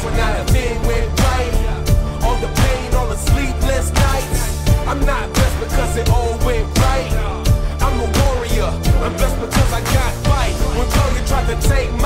when everything went right. All the pain, all the sleepless nights. I'm not blessed because it all went right. I'm a warrior, I'm blessed because I got fight. When failure tried to take my